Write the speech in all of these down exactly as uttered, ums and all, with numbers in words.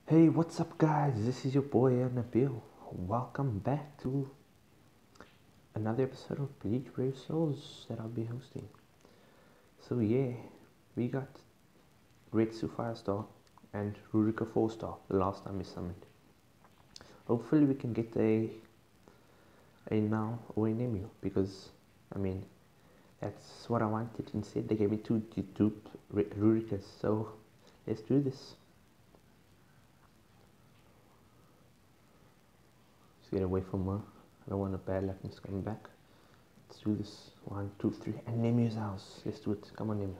Hey, what's up, guys? This is your boy Nabil. Welcome back to another episode of Bleach Brave Souls that I'll be hosting. So, yeah, we got Retsu five star and Rurika four star the last time we summoned. Hopefully, we can get a a now or a Nemu because, I mean, that's what I wanted. Instead, they gave me two duped Rurikas, so let's do this. Let's get away from her. I don't want a bad luck just coming back. Let's do this. One, two, three. And Nemu's house. Let's do it. Come on, Nemu.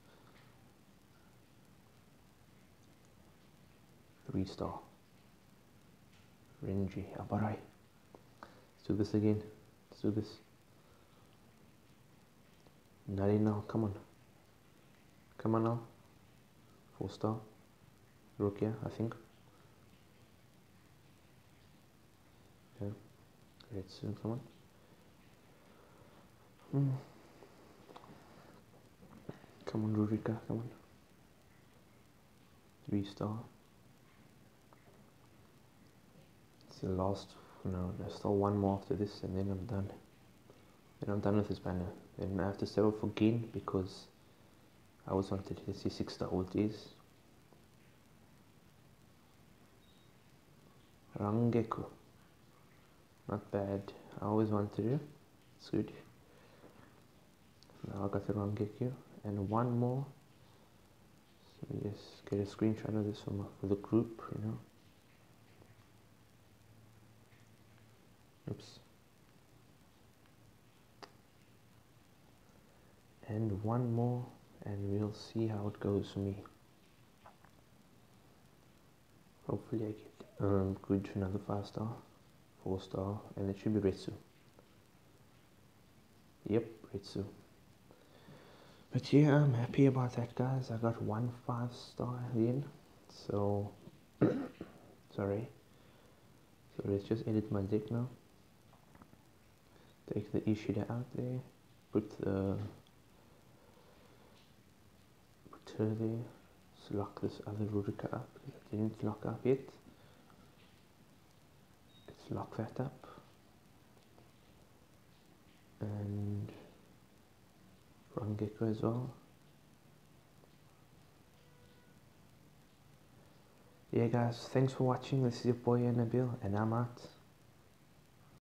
Three star. Renji. Abarai. Let's do this again. Let's do this. Nari now. Come on. Come on now. Four star. Rukia, I think. Yeah. Great soon. Come on. Hmm. Come on, Rurika. Come on. Three star. It's the last. No, there's still one more after this, and then I'm done. Then I'm done with this banner. Then I have to settle for Gin because I always wanted to see six star ultis. Rangeku. Not bad. I always wanted to. It's good. Now I got the Rangeku. And one more. So we just get a screenshot of this for, my, for the group, you know. Oops. And one more, and we'll see how it goes for me. Hopefully I get um, good to another five star, four star, and it should be Retsu. Yep, Retsu. But yeah, I'm happy about that, guys. I got one five star in, so sorry. So let's just edit my deck now. Take the Ishida out there, put the put her there. Let's lock this other Rurika up. It didn't lock up yet. Let's lock that up. And Rangeku as well. Yeah, guys, thanks for watching. This is your boy Nabil, and I'm out.